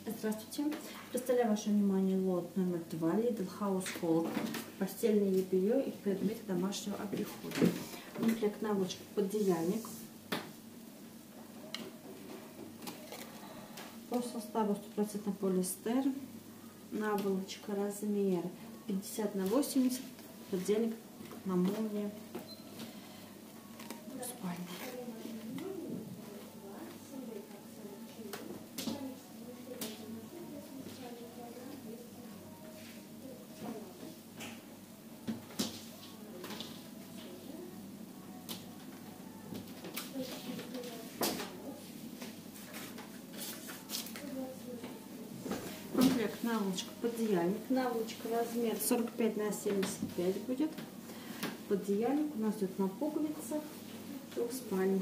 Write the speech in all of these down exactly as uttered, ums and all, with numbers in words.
Здравствуйте. Представляю ваше внимание лот номер два Lidl House Hold. Постельное белье и предметы домашнего обихода. Комплект наволочка пододеяльник. По составу сто процентов полиэстер. Наволочка размер пятьдесят на восемьдесят. Пододеяльник на молнии. Спальный. Комплект наволочка пододеяльник. Наволочка размер сорок пять на семьдесят пять будет. Пододеяльник у нас идет на пуговицах, двухспальный.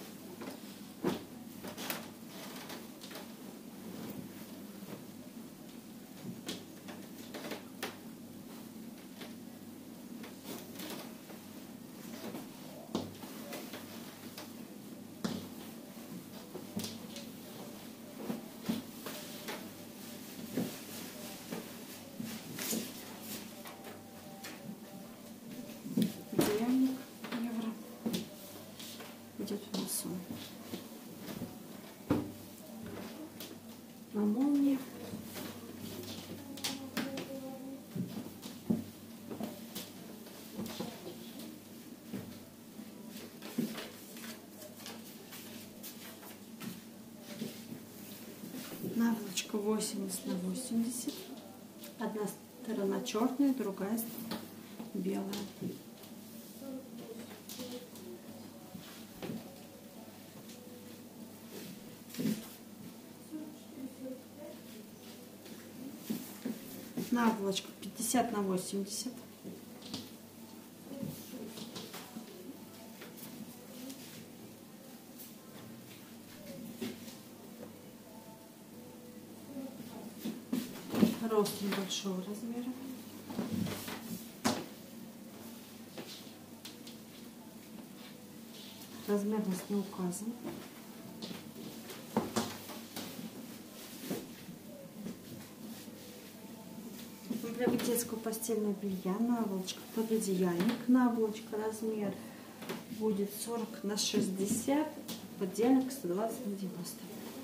Пододеяльник евро идет в носу. На молнии. Наволочка восемьдесят на восемьдесят. Одна сторона черная, другая белая. Наволочка пятьдесят на восемьдесят. Рост небольшого размера. Размерность не указана. Для детского постельного белья наволочка пододеяльник. Наволочка размер будет сорок на шестьдесят, пододеяльник сто двадцать на девяносто.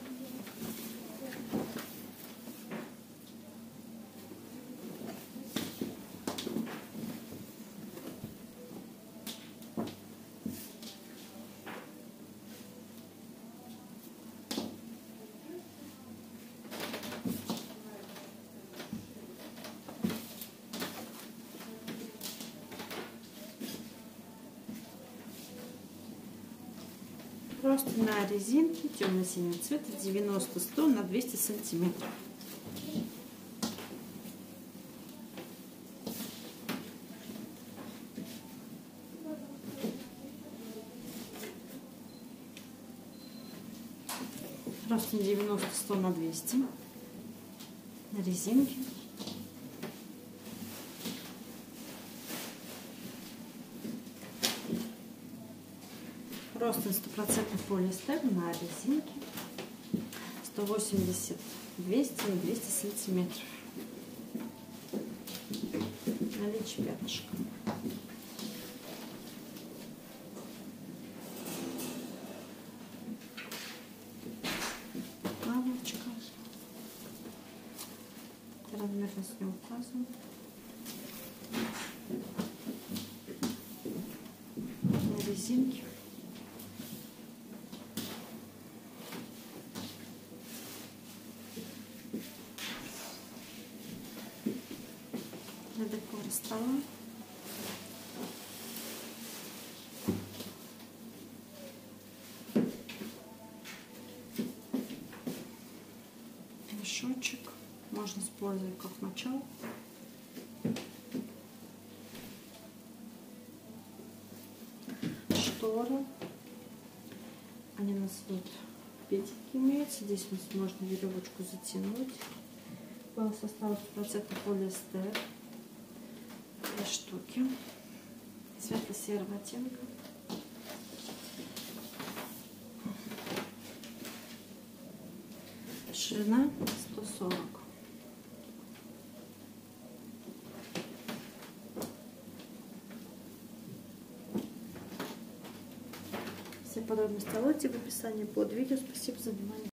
Просто на резинке темно-синего цвета девяносто сто на двести сантиметров. Просто девяносто сто на двести на резинке. Просто сто процентов полиэстер на резинке. сто восемьдесят двести на двести сантиметров. Наличие пятнышка. Наволочка. Размерность не указана. На резинке. Декор стола. Мешочек можно использовать как мочал. Шторы. Они у нас вот петельки имеются. Здесь у нас можно веревочку затянуть. По составу сто процентов полиэстер. Две штуки светло-серого оттенка. ширина сто сорок. Все подробности о лоте в описании под видео. Спасибо за внимание.